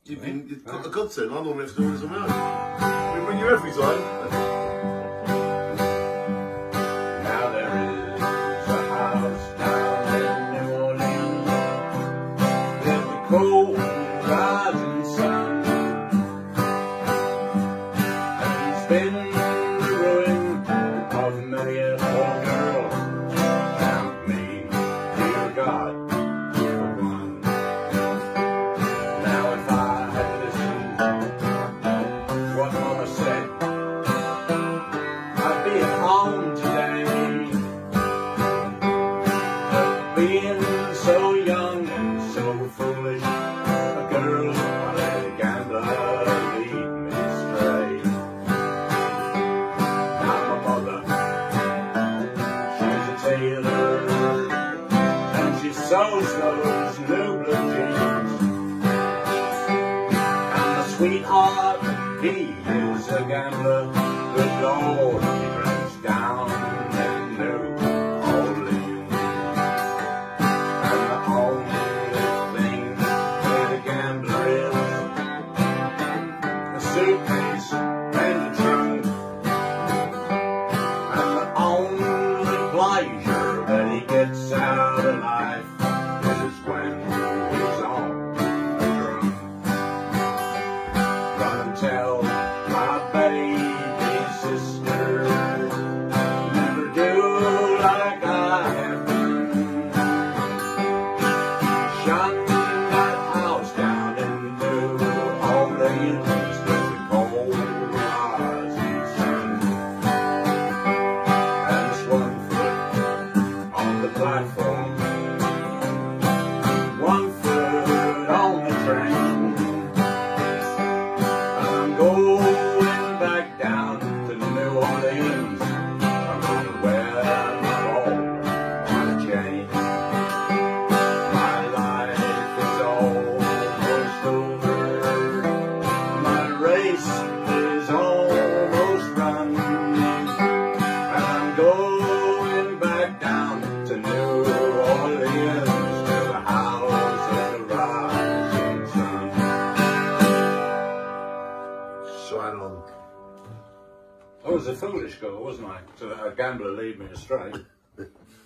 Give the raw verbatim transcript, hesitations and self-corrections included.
You've been you've got the content. I normally have to do it on my own. We bring you every time. Now there is a house down in New Orleans with the cold rising sun, and it's been the ruin of many a poor girl. Count me, dear God, for one. Now if I had listened to what Mama said, I'd be at home today. But being so young and so foolish, a girl, I let a gambler lead me astray. Now my mother, she's a tailor, and she sews those new blue jeans. And my sweetheart, he is a gambler. Good Lord, he drinks down in New Orleans. And the only thing with a gambler is a suitcase and a trunk. And the only pleasure that he gets out of life is when he's on a drum. Run and tell my baby sister, never do like I have done. Shut that house down in New Orleans with the cold rising sun. And it's one foot on the platform, one foot on the train. I'm going back down to New Orleans. I'm gonna wear my ball on a chain. My life is almost over. My race is almost run. And I'm going back down to New Orleans, to the house of the rising sun. Shine on. I was a foolish girl, wasn't I? To let a gambler lead me astray.